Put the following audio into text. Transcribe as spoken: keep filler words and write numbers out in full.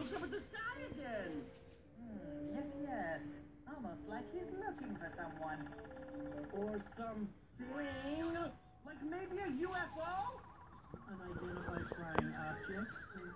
looks up at the sky again. Hmm, yes, yes. Almost like he's looking for someone. Or something. Like maybe a U F O? Unidentified flying object.